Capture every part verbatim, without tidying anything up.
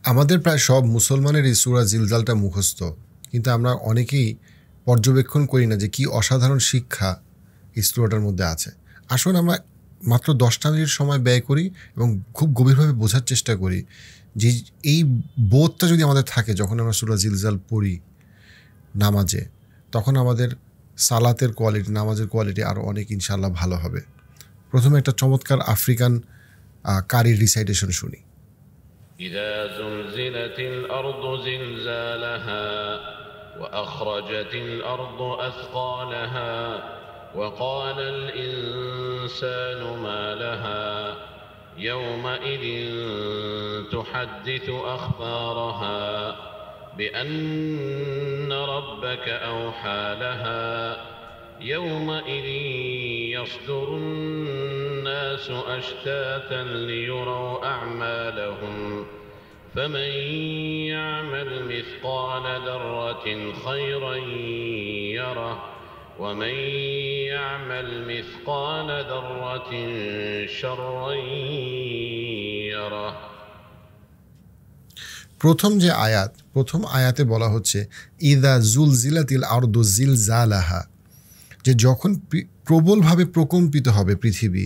আমাদের প্রায় সব মুসলমানের এই সূরা জিলজালটা মুখস্থ, কিন্তু আমরা অনেকেই পর্যবেক্ষণ করি না যে কি অসাধারণ শিক্ষা এই সূরাটার মধ্যে আছে। আসুন আমরা মাত্র দশটা মিনিট সময় ব্যয় করি এবং খুব গভীরভাবে বোঝার চেষ্টা করি যে এই বোধটা যদি আমাদের থাকে যখন আমরা সূরা জিলজাল পড়ি নামাজে, তখন আমাদের সালাতের কোয়ালিটি, নামাজের কোয়ালিটি আরও অনেক ইনশাআল্লাহ ভালো হবে। প্রথমে একটা চমৎকার আফ্রিকান কারির রিসাইটেশন শুনি। إذا زلزلت الأرض زلزالها وأخرجت الأرض أثقالها وقال الإنسان ما لها يومئذ تحدث أخبارها بأن ربك أوحى لها يومئذ يصدر الناس أشتاتا ليروا أعمالهم فمن يعمل مثقال ذرة خيرا يره ومن يعمل مثقال ذرة شرا يره। প্রথম যে আয়াত, প্রথম আয়াতে বলা হচ্ছে ইদা জুলজিলাতিল আরদু জিলজালাহা, যে যখন প্রবলভাবে প্রকম্পিত হবে পৃথিবী,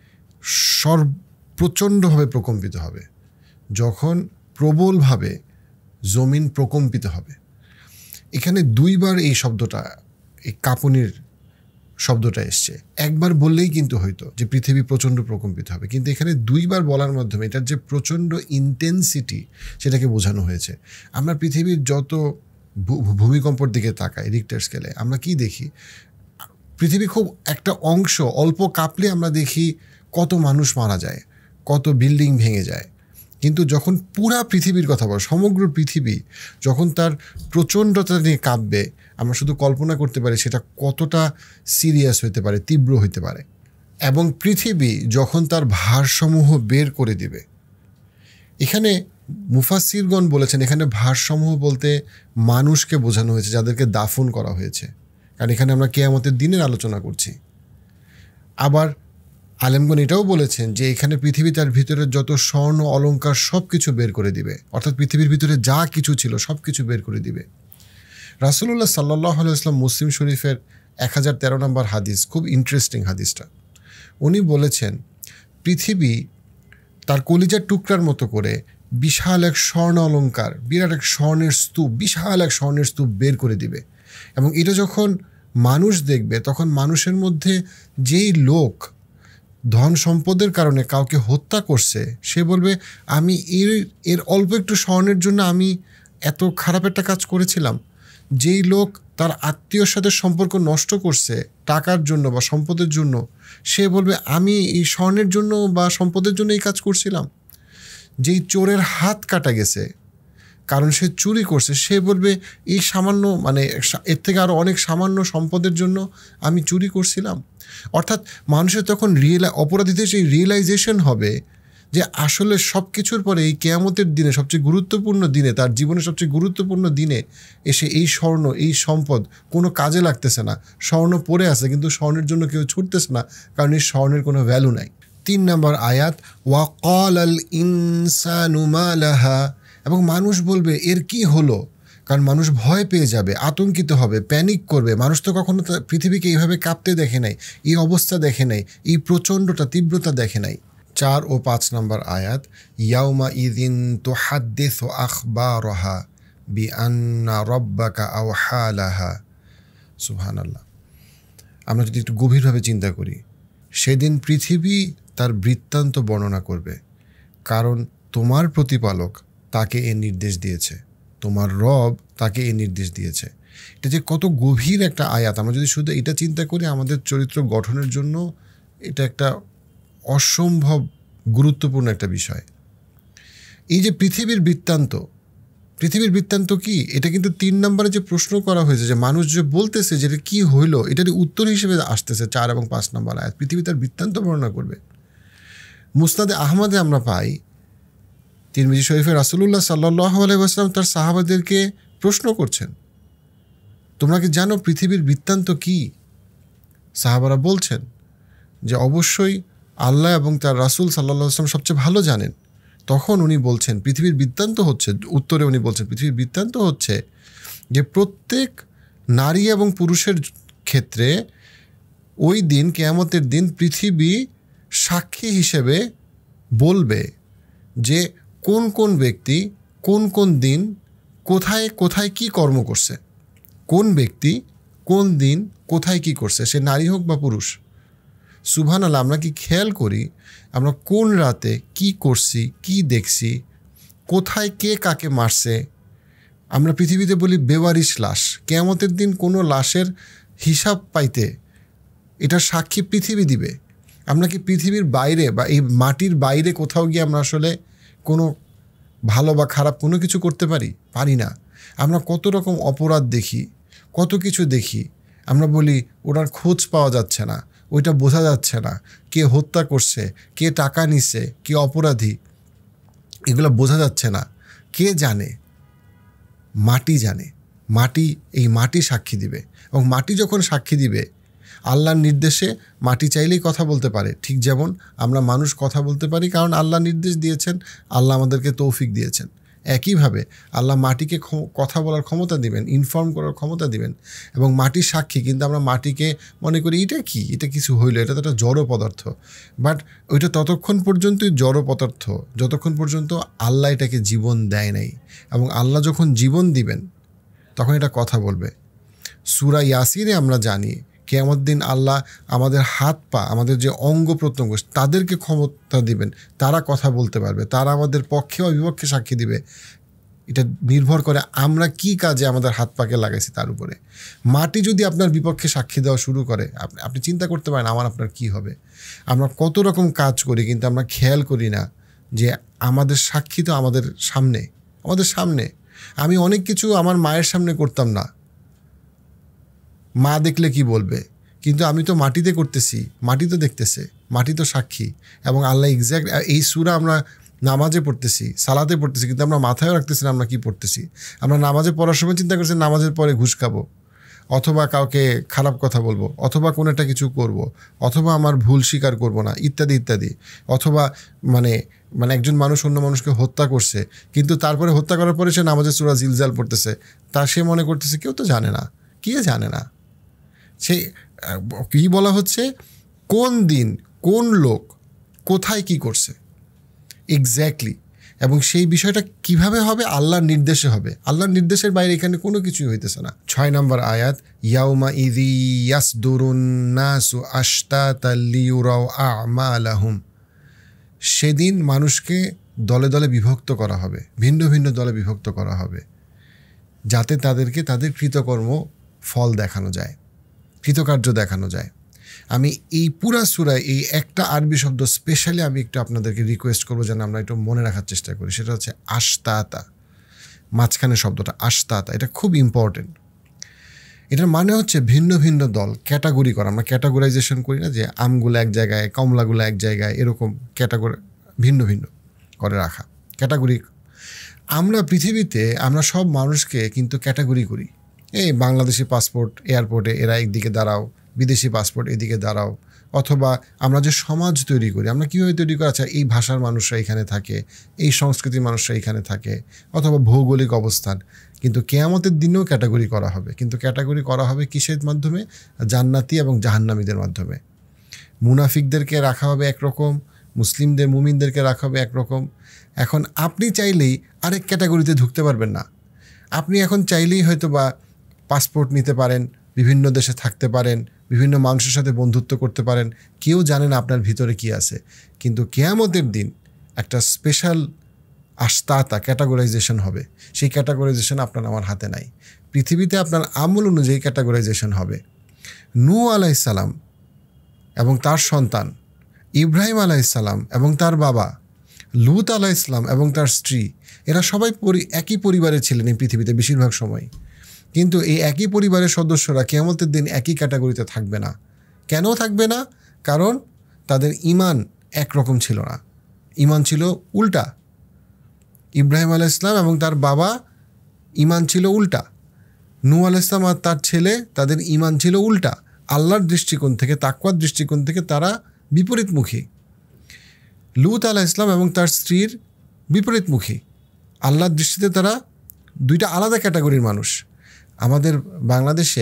সর্ব প্রচণ্ডভাবে প্রকম্পিত হবে, যখন প্রবলভাবে জমিন প্রকম্পিত হবে। এখানে দুইবার এই শব্দটা, এই কাঁপুনির শব্দটা এসছে। একবার বললেই কিন্তু হয়তো যে পৃথিবী প্রচণ্ড প্রকম্পিত হবে, কিন্তু এখানে দুইবার বলার মাধ্যমে এটার যে প্রচণ্ড ইন্টেন্সিটি সেটাকে বোঝানো হয়েছে। আমরা পৃথিবীর যত ভূমিকম্পর দিকে তাকাই রিক্টার স্কেলে, আমরা কি দেখি? পৃথিবী খুব একটা অংশ অল্প কাঁপলে আমরা দেখি কত মানুষ মারা যায়, কত বিল্ডিং ভেঙে যায়। কিন্তু যখন পুরা পৃথিবীর কথা বল, সমগ্র পৃথিবী যখন তার প্রচণ্ডতা নিয়ে কাঁপবে, আমরা শুধু কল্পনা করতে পারি সেটা কতটা সিরিয়াস হতে পারে, তীব্র হতে পারে। এবং পৃথিবী যখন তার ভারসমূহ বের করে দিবে, এখানে মুফাসসিরগণ বলেছেন এখানে ভারসমূহ বলতে মানুষকে বোঝানো হয়েছে, যাদেরকে দাফন করা হয়েছে, কারণ এখানে আমরা কিয়ামতের দিনের আলোচনা করছি। আবার আলেমগণ এটাও বলেছেন যে এখানে পৃথিবী তার ভিতরে যত স্বর্ণ অলংকার সব কিছু বের করে দিবে, অর্থাৎ পৃথিবীর ভিতরে যা কিছু ছিল সব কিছু বের করে দিবে। রাসূলুল্লাহ সাল্লাল্লাহু আলাইহি ওয়াসাল্লাম মুসলিম শরীফের এক হাজার তেরো নম্বর হাদিস, খুব ইন্টারেস্টিং হাদিসটা। উনি বলেছেন পৃথিবী তার কলিজার টুকরার মতো করে বিশাল এক স্বর্ণ অলংকার, বিরাট এক স্বর্ণের স্তূপ, বিশাল এক স্বর্ণের স্তূপ বের করে দিবে। এবং এটা যখন মানুষ দেখবে, তখন মানুষের মধ্যে যেই লোক ধন সম্পদের কারণে কাউকে হত্যা করছে, সে বলবে আমি এর এর অল্প একটু স্বর্ণের জন্য আমি এত খারাপ একটা কাজ করেছিলাম। যেই লোক তার আত্মীয়র সাথে সম্পর্ক নষ্ট করছে টাকার জন্য বা সম্পদের জন্য, সে বলবে আমি এই স্বর্ণের জন্য বা সম্পদের জন্য এই কাজ করছিলাম। যেই চোরের হাত কাটা গেছে কারণ সে চুরি করছে, সে বলবে এই সামান্য, মানে এর থেকে আরও অনেক সামান্য সম্পদের জন্য আমি চুরি করছিলাম। অর্থাৎ মানুষের তখন রিয়েলা অপরাধীদের সেই রিয়েলাইজেশন হবে যে আসলে সব কিছুর পরে এই কিয়ামতের দিনে, সবচেয়ে গুরুত্বপূর্ণ দিনে, তার জীবনের সবচেয়ে গুরুত্বপূর্ণ দিনে এসে এই স্বর্ণ, এই সম্পদ কোনো কাজে লাগতেছে না। স্বর্ণ পড়ে আছে কিন্তু স্বর্ণের জন্য কেউ ছুটতেছে না, কারণ এই স্বর্ণের কোনো ভ্যালু নাই। তিন নম্বর আয়াত ওয়াকালাল ইনসানু মা লাহা, এবং মানুষ বলবে এর কি হলো, কারণ মানুষ ভয় পেয়ে যাবে, আতঙ্কিত হবে, প্যানিক করবে। মানুষ তো কখনো পৃথিবীকে এইভাবে কাঁপতে দেখে নাই, এই অবস্থা দেখে নাই, এই প্রচণ্ডটা, তীব্রতা দেখে নাই। চার ও পাঁচ নম্বর আয়াত ইয়াউমা ইদিন তুহাদ্দিসু আখবারহা বিআন্না রাব্বাকা আওহা লাহা। সুবহানাল্লাহ। আমরা যদি একটু গভীরভাবে চিন্তা করি, সেদিন পৃথিবী তার বৃত্তান্ত বর্ণনা করবে, কারণ তোমার প্রতিপালক তাকে এ নির্দেশ দিয়েছে, তোমার রব তাকে এই নির্দেশ দিয়েছে। এটা যে কত গভীর একটা আয়াত, আমরা যদি শুধু এটা চিন্তা করি, আমাদের চরিত্র গঠনের জন্য এটা একটা অসম্ভব গুরুত্বপূর্ণ একটা বিষয়। এই যে পৃথিবীর বৃত্তান্ত, পৃথিবীর বৃত্তান্ত কি, এটা কিন্তু তিন নম্বরে যে প্রশ্ন করা হয়েছে, যে মানুষ যে বলতেছে যে এটা কী হইলো, এটারই উত্তর হিসেবে আসতেছে চার এবং পাঁচ নম্বর আয়াত। পৃথিবী তার বৃত্তান্ত বর্ণনা করবে। মুসনাদে আহমদে আমরা পাই তিরমিজি শরীফে রাসূলুল্লাহ সাল্লাল্লাহু আলাইহি ওয়াসাল্লাম তার সাহাবাদেরকে প্রশ্ন করছেন, তোমরা কি জানো পৃথিবীর বৃত্তান্ত কি? সাহাবারা বলছেন যে অবশ্যই আল্লাহ এবং তার রাসূল সাল্লাল্লাহু আলাইহি ওয়াসাল্লাম সবচেয়ে ভালো জানেন। তখন উনি বলছেন পৃথিবীর বৃত্তান্ত হচ্ছে, উত্তরে উনি বলছেন পৃথিবীর বৃত্তান্ত হচ্ছে যে প্রত্যেক নারী এবং পুরুষের ক্ষেত্রে ওই দিন, কিয়ামতের দিন, পৃথিবী সাক্ষী হিসেবে বলবে যে কোন কোন ব্যক্তি কোন কোন দিন কোথায় কোথায় কি কর্ম করছে, কোন ব্যক্তি কোন দিন কোথায় কি করছে, সে নারী হোক বা পুরুষ। সুবহানাল্লাহ, আমরা কি খেয়াল করি আমরা কোন রাতে কি করছি, কি দেখছি, কোথায় কে কাকে মারছে? আমরা পৃথিবীতে বলি বেওয়ারিশ লাশ। কিয়ামতের দিন কোনো লাশের হিসাব পাইতে এটার সাক্ষী পৃথিবী দিবে। আমরা কি পৃথিবীর বাইরে বা এই মাটির বাইরে কোথাও গিয়ে আমরা আসলে কোনো ভালো বা খারাপ কোনো কিছু করতে পারি? পারি না। আমরা কত রকম অপরাধ দেখি, কত কিছু দেখি, আমরা বলি ওটার খোঁজ পাওয়া যাচ্ছে না, ওইটা বোঝা যাচ্ছে না, কে হত্যা করছে, কে টাকা নিচ্ছে, কে অপরাধী, এগুলো বোঝা যাচ্ছে না। কে জানে? মাটি জানে। মাটি, এই মাটি সাক্ষী দিবে। এবং মাটি যখন সাক্ষী দিবে, আল্লাহর নির্দেশে মাটি চাইলেই কথা বলতে পারে, ঠিক যেমন আমরা মানুষ কথা বলতে পারি, কারণ আল্লাহ নির্দেশ দিয়েছেন, আল্লাহ আমাদেরকে তৌফিক দিয়েছেন। একইভাবে আল্লাহ মাটিকে কথা বলার ক্ষমতা দিবেন, ইনফর্ম করার ক্ষমতা দিবেন। এবং মাটির সাক্ষী, কিন্তু আমরা মাটিকে মনে করি এটা কি, এটা কিছু হইলো, এটা তো একটা জড় পদার্থ। বাট ওইটা ততক্ষণ পর্যন্তই জড় পদার্থ যতক্ষণ পর্যন্ত আল্লাহ এটাকে জীবন দেয় নাই। এবং আল্লাহ যখন জীবন দিবেন তখন এটা কথা বলবে। সূরা ইয়াসিনে আমরা জানি কিয়ামত দিন আল্লাহ আমাদের হাত পা, আমাদের যে অঙ্গ প্রত্যঙ্গ, তাদেরকে ক্ষমতা দিবেন, তারা কথা বলতে পারবে, তারা আমাদের পক্ষে বা বিপক্ষে সাক্ষী দিবে। এটা নির্ভর করে আমরা কি কাজে আমাদের হাত পাকে লাগাইছি তার উপরে। মাটি যদি আপনার বিপক্ষে সাক্ষী দেওয়া শুরু করে, আপনি আপনি চিন্তা করতে পারেন আমার আপনার কি হবে। আমরা কত রকম কাজ করি, কিন্তু আমরা খেয়াল করি না যে আমাদের সাক্ষী তো আমাদের সামনে, আমাদের সামনে। আমি অনেক কিছু আমার মায়ের সামনে করতাম না, মা দেখলে কি বলবে, কিন্তু আমি তো মাটিতে করতেছি, মাটি তো দেখতেছে, মাটি তো সাক্ষী। এবং আল্লাহ এক্স্যাক্ট এই সূরা আমরা নামাজে পড়তেছি, সালাতে পড়তেছি, কিন্তু আমরা মাথায়ও রাখতেছি না আমরা কি পড়তেছি। আমরা নামাজে পড়ার সময় চিন্তা করছি নামাজের পরে ঘুষ খাবো, অথবা কাউকে খারাপ কথা বলবো, অথবা কোনো একটা কিছু করব, অথবা আমার ভুল স্বীকার করব না, ইত্যাদি ইত্যাদি। অথবা মানে মানে একজন মানুষ অন্য মানুষকে হত্যা করছে, কিন্তু তারপরে হত্যা করার পরে সে নামাজে সূরা জিলজাল পড়তেছে, তা সে মনে করতেছে কেউ তো জানে না, কে জানে না। সে কী বলা হচ্ছে, কোন দিন কোন লোক কোথায় কি করছে এক্স্যাক্টলি। এবং সেই বিষয়টা কিভাবে হবে? আল্লাহর নির্দেশে হবে। আল্লাহর নির্দেশের বাইরে এখানে কোনো কিছুই হইতেছে না। ছয় নম্বর আয়াত, ইয়াউমা ইযি ইয়াসদুরুন নাসু আশতাতান লিয়ুরাউ আ'মালাহুম। সেদিন মানুষকে দলে দলে বিভক্ত করা হবে, ভিন্ন ভিন্ন দলে বিভক্ত করা হবে, যাতে তাদেরকে তাদের কৃতকর্ম ফল দেখানো যায়, কৃতকার্য দেখানো যায়। আমি এই পুরা সূরায় এই একটা আরবি শব্দ স্পেশালি আমি একটু আপনাদেরকে রিকোয়েস্ট করবো যেন আমরা একটু মনে রাখার চেষ্টা করি। সেটা হচ্ছে আশতাতা, মাঝখানে শব্দটা আশতাতা, এটা খুব ইম্পর্টেন্ট। এটার মানে হচ্ছে ভিন্ন ভিন্ন দল, ক্যাটাগরি করা। আমরা ক্যাটাগরাইজেশন করি না যে আমগুলো এক জায়গায়, কমলাগুলো এক জায়গায়, এরকম ক্যাটাগরি ভিন্ন ভিন্ন করে রাখা, ক্যাটাগরি। আমরা পৃথিবীতে আমরা সব মানুষকে কিন্তু ক্যাটাগরি করি। এই বাংলাদেশি পাসপোর্ট এয়ারপোর্টে এরা একদিকে দাঁড়াও, বিদেশি পাসপোর্ট এদিকে দাঁড়াও। অথবা আমরা যে সমাজ তৈরি করি, আমরা কীভাবে তৈরি করি? আচ্ছা, এই ভাষার মানুষরা এখানে থাকে, এই সংস্কৃতির মানুষরা এখানে থাকে, অথবা ভৌগোলিক অবস্থান। কিন্তু কিয়ামতের দিনেও ক্যাটাগরি করা হবে, কিন্তু ক্যাটাগরি করা হবে কিসের মাধ্যমে? জান্নাতি এবং জাহান্নামীদের মাধ্যমে। মুনাফিকদেরকে রাখা হবে একরকম, মুসলিমদের মুমিনদেরকে রাখা হবে একরকম। এখন আপনি চাইলেই আরেক ক্যাটাগরিতে ঢুকতে পারবেন না। আপনি এখন চাইলেই হয়তো বা পাসপোর্ট নিতে পারেন, বিভিন্ন দেশে থাকতে পারেন, বিভিন্ন মানুষের সাথে বন্ধুত্ব করতে পারেন, কেউ জানে না আপনার ভিতরে কি আছে। কিন্তু কিয়ামতের দিন একটা স্পেশাল আশতাতা ক্যাটাগরাইজেশন হবে। সেই ক্যাটাগরাইজেশন আপনার আমার হাতে নাই। পৃথিবীতে আপনার আমল অনুযায়ী ক্যাটাগরাইজেশন হবে। নূহ আলাইহিসসালাম এবং তার সন্তান, ইব্রাহিম আলাইহিসসালাম এবং তার বাবা, লূত আলাইহিসসালাম এবং তার স্ত্রী, এরা সবাই একই পরিবারে ছিলেন এই পৃথিবীতে বেশিরভাগ সময়। কিন্তু এই একই পরিবারের সদস্যরা কিয়ামতের দিন একই ক্যাটাগরিতে থাকবে না। কেন থাকবে না? কারণ তাদের ঈমান একরকম ছিল না, ঈমান ছিল উল্টা। ইব্রাহিম আলাইহিস সালাম এবং তার বাবা ঈমান ছিল উল্টা, নূহ আলাইহিস সালাম আর তার ছেলে তাদের ঈমান ছিল উল্টা। আল্লাহর দৃষ্টিকোণ থেকে, তাকওয়ার দৃষ্টিকোণ থেকে তারা বিপরীতমুখী। লূত আলাইহিস সালাম এবং তার স্ত্রীর বিপরীতমুখী। আল্লাহর দৃষ্টিতে তারা দুইটা আলাদা ক্যাটাগরির মানুষ। আমাদের বাংলাদেশে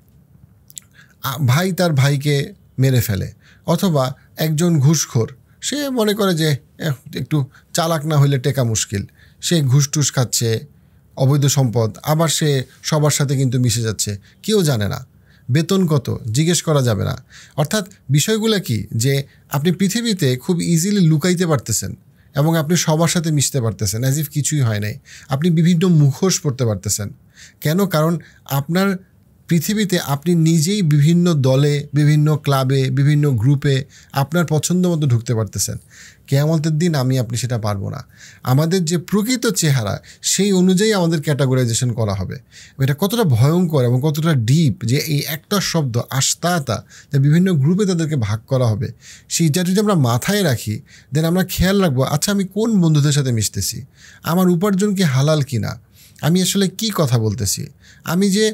ভাই তার ভাইকে মেরে ফেলে, অথবা একজন ঘুষখোর, সে মনে করে যে একটু চালাক না হইলে টেকা মুশকিল, সে ঘুষ টুস খাচ্ছে, অবৈধ সম্পদ, আবার সে সবার সাথে কিন্তু মিশে যাচ্ছে, কেউ জানে না বেতন কত, জিজ্ঞেস করা যাবে না। অর্থাৎ বিষয়গুলো কি, যে আপনি পৃথিবীতে খুব ইজিলি লুকাইতে পারতেছেন এবং আপনি সবার সাথে মিশতে পারতেছেন অ্যাজ ইফ কিছুই হয় নাই। আপনি বিভিন্ন মুখোশ পড়তে পারতেছেন। কেন? কারণ আপনার পৃথিবীতে আপনি নিজেই বিভিন্ন দলে, বিভিন্ন ক্লাবে, বিভিন্ন গ্রুপে আপনার পছন্দ মতো ঢুকতে পারতেছেন। কিয়ামতের দিন আমি আপনি সেটা পারবো না। আমাদের যে প্রকৃত চেহারা সেই অনুযায়ী আমাদের ক্যাটাগরাইজেশন করা হবে। এটা কতটা ভয়ঙ্কর এবং কতটা ডিপ যে এই একটা শব্দ আস্তাতা, যা বিভিন্ন গ্রুপে তাদেরকে ভাগ করা হবে, সেইটা যদি আমরা মাথায় রাখি, দেন আমরা খেয়াল রাখবো, আচ্ছা আমি কোন বন্ধুদের সাথে মিশতেছি, আমার উপার্জন কি হালাল কিনা, আমি আসলে কি কথা বলতেছি, আমি যে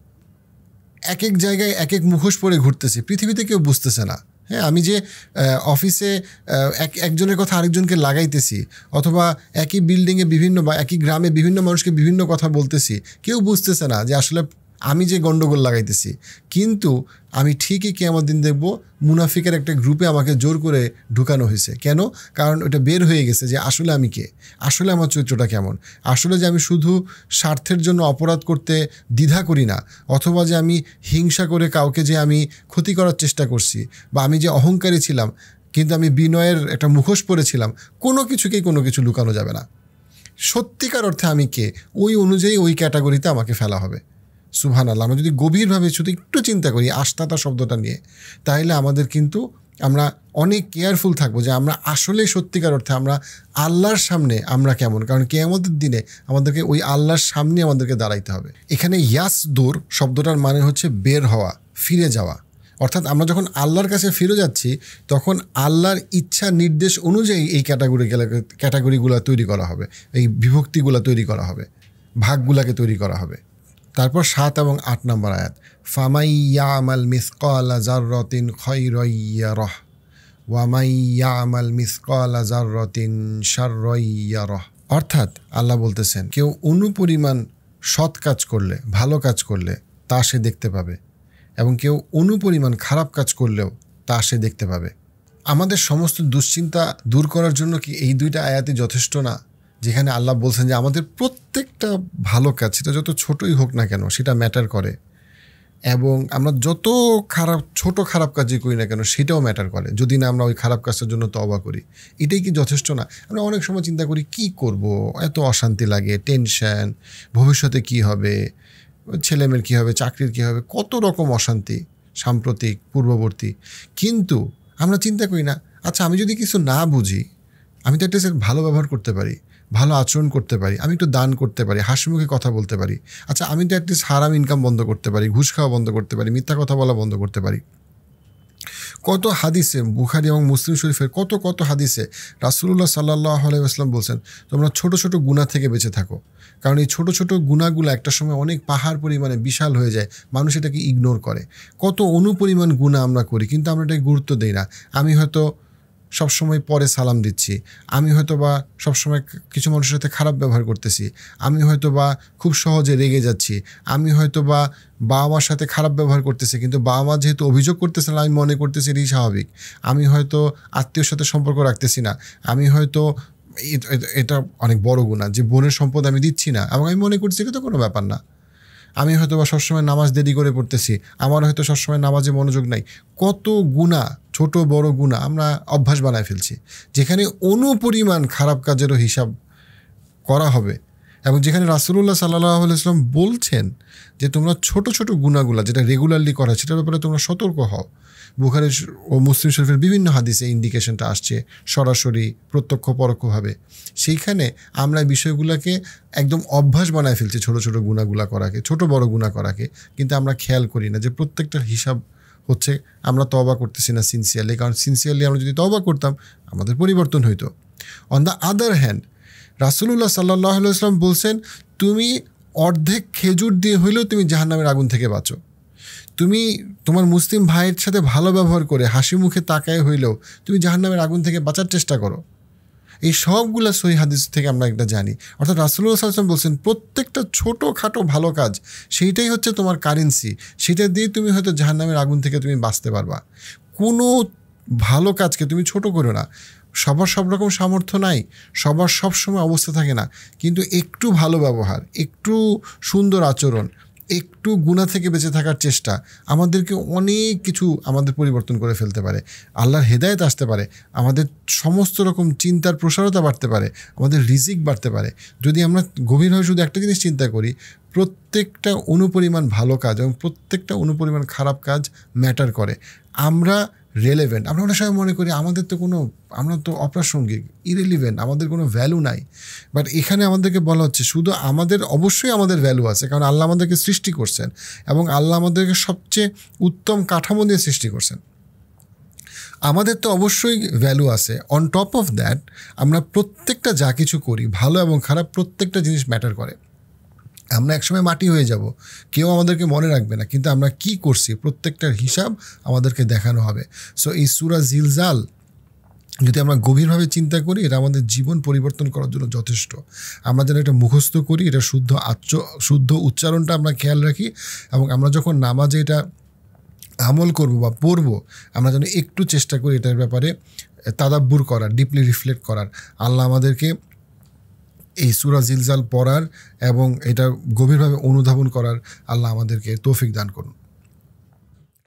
এক এক জায়গায় এক এক মুখোশ পরে ঘুরতেছি, পৃথিবীতে কেউ বুঝতেছে না। হ্যাঁ, আমি যে অফিসে এক একজনের কথা আরেকজনকে লাগাইতেছি, অথবা একই বিল্ডিংয়ে বিভিন্ন বা একই গ্রামে বিভিন্ন মানুষকে বিভিন্ন কথা বলতেছি, কেউ বুঝতেছে না যে আসলে আমি যে গণ্ডগোল লাগাইতেছি। কিন্তু আমি ঠিকই কিয়ামত দিন দেখব মুনাফিকের একটা গ্রুপে আমাকে জোর করে ঢুকানো হয়েছে। কেন? কারণ ওটা বের হয়ে গেছে যে আসলে আমি কে, আসলে আমার চরিত্রটা কেমন, আসলে যে আমি শুধু স্বার্থের জন্য অপরাধ করতে দ্বিধা করি না, অথবা যে আমি হিংসা করে কাউকে যে আমি ক্ষতি করার চেষ্টা করছি, বা আমি যে অহংকারী ছিলাম কিন্তু আমি বিনয়ের একটা মুখোশ পরেছিলাম, কোনো কিছুকেই কোনো কিছু লুকানো যাবে না। সত্যিকার অর্থে আমি কে, ওই অনুযায়ী ওই ক্যাটাগরিতে আমাকে ফেলা হবে। সুবহানাল্লাহ। আমরা যদি গভীরভাবে শুধু একটু চিন্তা করি আস্তাতা শব্দটা নিয়ে, তাহলে আমাদের কিন্তু আমরা অনেক কেয়ারফুল থাকবো যে আমরা আসলে সত্যিকার অর্থে আমরা আল্লাহর সামনে আমরা কেমন। কারণ কিয়ামতের দিনে আমাদেরকে ওই আল্লাহর সামনে আমাদেরকে দাঁড়াইতে হবে। এখানে ইয়াসদুর শব্দটার মানে হচ্ছে বের হওয়া, ফিরে যাওয়া। অর্থাৎ আমরা যখন আল্লাহর কাছে ফিরে যাচ্ছি, তখন আল্লাহর ইচ্ছা নির্দেশ অনুযায়ী এই ক্যাটাগরি ক্যাটাগরিগুলো তৈরি করা হবে, এই বিভক্তিগুলো তৈরি করা হবে, ভাগগুলাকে তৈরি করা হবে। তারপর সাত এবং আট নম্বর আয়াত, ফামাই ইয়ামাল মিসকালা যাররাতিন খায়রান ইয়ারাহ ওয়া মান ইয়ামাল মিসকালা যাররাতিন শাররান ইয়ারাহ। অর্থাৎ আল্লাহ বলতেছেন, কেউ অনুপরিমাণ সৎ কাজ করলে, ভালো কাজ করলে তা সে দেখতে পাবে, এবং কেউ অনুপরিমাণ খারাপ কাজ করলেও তা সে দেখতে পাবে। আমাদের সমস্ত দুশ্চিন্তা দূর করার জন্য কি এই দুইটা আয়াতই যথেষ্ট না? যেখানে আল্লাহ বলছেন যে আমাদের প্রত্যেকটা ভালো কাজ, সেটা যত ছোটই হোক না কেন, সেটা ম্যাটার করে, এবং আমরা যত খারাপ ছোট খারাপ কাজই করি না কেন সেটাও ম্যাটার করে, যদি না আমরা ওই খারাপ কাজটার জন্য তওবা করি। এটাই কি যথেষ্ট না? আমরা অনেক সময় চিন্তা করি কি করব, এত অশান্তি লাগে, টেনশন, ভবিষ্যতে কি হবে, ছেলেমেয়ের কী হবে, চাকরির কী হবে, কত রকম অশান্তি সাম্প্রতিক পূর্ববর্তী। কিন্তু আমরা চিন্তা করি না, আচ্ছা আমি যদি কিছু না বুঝি, আমি তো একটা ভালো ব্যবহার করতে পারি, ভালো আচরণ করতে পারি, আমি একটু দান করতে পারি, হাসি মুখে কথা বলতে পারি, আচ্ছা আমি তো অ্যাটলিস্ট হারাম ইনকাম বন্ধ করতে পারি, ঘুষ খাওয়া বন্ধ করতে পারি, মিথ্যা কথা বলা বন্ধ করতে পারি। কত হাদিসে, বুখারী এবং মুসলিম শরীফের কত কত হাদিসে রাসূলুল্লাহ সাল্লাল্লাহু আলাইহি ওয়াসাল্লাম বলছেন, তোমরা ছোট ছোট গুনাহ থেকে বেঁচে থাকো। কারণ এই ছোট ছোট গুনাহগুলো একটা সময় অনেক পাহাড় পরিমাণে বিশাল হয়ে যায়, মানুষ এটাকে ইগনোর করে। কত অনুপরিমাণ গুনাহ আমরা করি, কিন্তু আমরা এটাকে গুরুত্ব দিই না। আমি হয়তো সবসময় পরে সালাম দিচ্ছি, আমি হয়তো বা সবসময় কিছু মানুষের সাথে খারাপ ব্যবহার করতেছি, আমি হয়তো বা খুব সহজে রেগে যাচ্ছি, আমি হয়তো বা বাবা মার সাথে খারাপ ব্যবহার করতেছি, কিন্তু বাবা মা যেহেতু অভিযোগ করতেছে না, আমি মনে করতেছি এটাই স্বাভাবিক। আমি হয়তো আত্মীয়র সাথে সম্পর্ক রাখতেছি না, আমি হয়তো এটা অনেক বড় গুনাহ যে বোনের সম্পদ আমি দিচ্ছি না, এবং আমি মনে করছি এটা তো কোনো ব্যাপার না। আমি হয়তো বা সবসময় নামাজ দেরি করে পড়তেছি, আমার হয়তো সবসময় নামাজে মনোযোগ নাই। কত গুনাহ, ছোট বড় গুনাহ আমরা অভ্যাস বানায় ফেলছি, যেখানে অনুপরিমাণ খারাপ কাজেরও হিসাব করা হবে, এবং যেখানে রাসূলুল্লাহ সাল্লাল্লাহু আলাইহি ওয়াসাল্লাম বলছেন যে তোমরা ছোট ছোট গুনাহগুলো যেটা রেগুলারলি করা, সেটার ব্যাপারে তোমরা সতর্ক হও। বুখারী ও মুসলিম শরীফের বিভিন্ন হাদিসে ইন্ডিকেশনটা আসছে সরাসরি, প্রত্যক্ষ পরোক্ষভাবে। সেইখানে আমরা বিষয়গুলোকে একদম অভ্যাস বানায় ফেলছি, ছোট ছোট গুনাহগুলা করাকে, ছোট বড় গুনাহ করাকে, কিন্তু আমরা খেয়াল করি না যে প্রত্যেকটার হিসাব হচ্ছে। আমরা তওবা করতেছি না সিনসিয়ারলি, কারণ সিনসিয়ারলি আমরা যদি তওবা করতাম আমাদের পরিবর্তন হইতো। অন দ্য আদার হ্যান্ড রাসূলুল্লাহ সাল্লাল্লাহু আলাইহি ওয়াসাল্লাম বলছেন, তুমি অর্ধেক খেজুর দিয়ে হইলেও তুমি জাহান্নামের আগুন থেকে বাঁচো। তুমি তোমার মুসলিম ভাইয়ের সাথে ভালো ব্যবহার করে হাসি মুখে তাকায় হইলেও তুমি জাহান্নামের আগুন থেকে বাঁচার চেষ্টা করো। এই সবগুলো সহিহ হাদিস থেকে আমরা একটা জানি। অর্থাৎ রাসূলুল্লাহ সাল্লাল্লাহু আলাইহি ওয়াসাল্লাম বলছেন প্রত্যেকটা ছোটোখাটো ভালো কাজ সেইটাই হচ্ছে তোমার কারেন্সি, সেটা দিয়ে তুমি হয়তো জাহান্নামের আগুন থেকে তুমি বাঁচতে পারবা। কোনো ভালো কাজকে তুমি ছোট করো না। সবার সব রকম সামর্থ্য নাই, সবার সব সময় অবস্থা থাকে না, কিন্তু একটু ভালো ব্যবহার, একটু সুন্দর আচরণ, একটু গুনাহ থেকে বেঁচে থাকার চেষ্টা আমাদেরকে অনেক কিছু আমাদের পরিবর্তন করে ফেলতে পারে। আল্লাহর হেদায়েত আসতে পারে, আমাদের সমস্ত রকম চিন্তার প্রসারতা বাড়তে পারে, আমাদের রিজিক বাড়তে পারে। যদি আমরা গভীরভাবে শুধু একটা জিনিস চিন্তা করি, প্রত্যেকটা অনুপরিমাণ ভালো কাজ এবং প্রত্যেকটা অনুপরিমাণ খারাপ কাজ ম্যাটার করে। আমরা রেলেভেন্ট, আমরা অনেক সময় মনে করি আমাদের তো কোনো, আমরা তো অপ্রাসঙ্গিক, ইরেলিভেন্ট, আমাদের কোনো ভ্যালু নাই। বাট এখানে আমাদেরকে বলা হচ্ছে শুধু আমাদের, অবশ্যই আমাদের ভ্যালু আছে, কারণ আল্লাহ আমাদেরকে সৃষ্টি করছেন এবং আল্লাহ আমাদেরকে সবচেয়ে উত্তম কাঠামো দিয়ে সৃষ্টি করছেন। আমাদের তো অবশ্যই ভ্যালু আছে। অন টপ অফ দ্যাট আমরা প্রত্যেকটা যা কিছু করি, ভালো এবং খারাপ, প্রত্যেকটা জিনিস ম্যাটার করে। আমরা একসময় মাটি হয়ে যাব, কেউ আমাদেরকে মনে রাখবে না, কিন্তু আমরা কি করছি প্রত্যেকটার হিসাব আমাদেরকে দেখানো হবে। সো এই সূরা জিলজাল যদি আমরা গভীরভাবে চিন্তা করি, এটা আমাদের জীবন পরিবর্তন করার জন্য যথেষ্ট। আমরা যেন এটা মুখস্থ করি, এটা শুদ্ধ আচ্চ শুদ্ধ উচ্চারণটা আমরা খেয়াল রাখি, এবং আমরা যখন নামাজে এটা আমল করব বা পড়ব, আমরা যেন একটু চেষ্টা করি এটার ব্যাপারে তাদাব্বুর করার, ডিপলি রিফ্লেক্ট করার। আল্লাহ আমাদেরকে এই সূরা জিলজাল পড়ার এবং এটা গভীরভাবে অনুধাবন করার আল্লাহ আমাদেরকে তৌফিক দান করুন।